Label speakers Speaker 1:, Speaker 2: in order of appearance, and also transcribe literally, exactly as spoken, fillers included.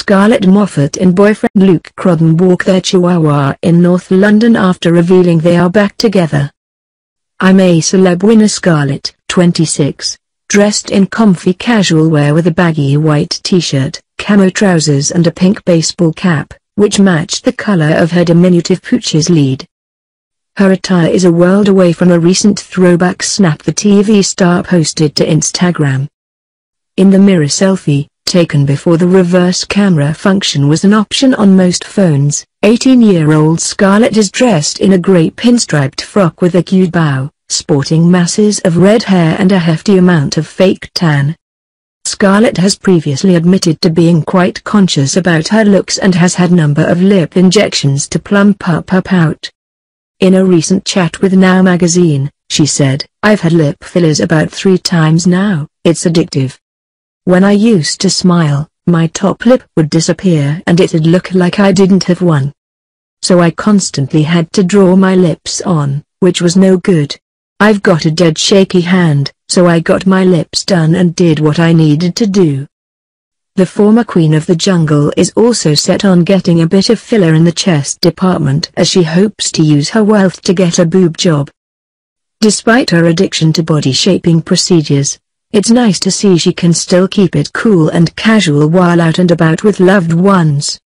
Speaker 1: Scarlett Moffat and boyfriend Luke Crodden walk their chihuahua in North London after revealing they are back together. I'm a celeb winner. Scarlett, twenty-six, dressed in comfy casual wear with a baggy white t-shirt, camo trousers and a pink baseball cap, which matched the color of her diminutive pooch's lead. Her attire is a world away from a recent throwback snap the T V star posted to Instagram. In the mirror selfie, taken before the reverse camera function was an option on most phones, eighteen-year-old Scarlett is dressed in a grey pinstriped frock with a cute bow, sporting masses of red hair and a hefty amount of fake tan. Scarlett has previously admitted to being quite conscious about her looks and has had a number of lip injections to plump up her pout. In a recent chat with Now magazine, she said, "I've had lip fillers about three times now, it's addictive. When I used to smile, my top lip would disappear and it'd look like I didn't have one. So I constantly had to draw my lips on, which was no good. I've got a dead shaky hand, so I got my lips done and did what I needed to do." The former Queen of the Jungle is also set on getting a bit of filler in the chest department as she hopes to use her wealth to get a boob job. Despite her addiction to body shaping procedures, it's nice to see she can still keep it cool and casual while out and about with loved ones.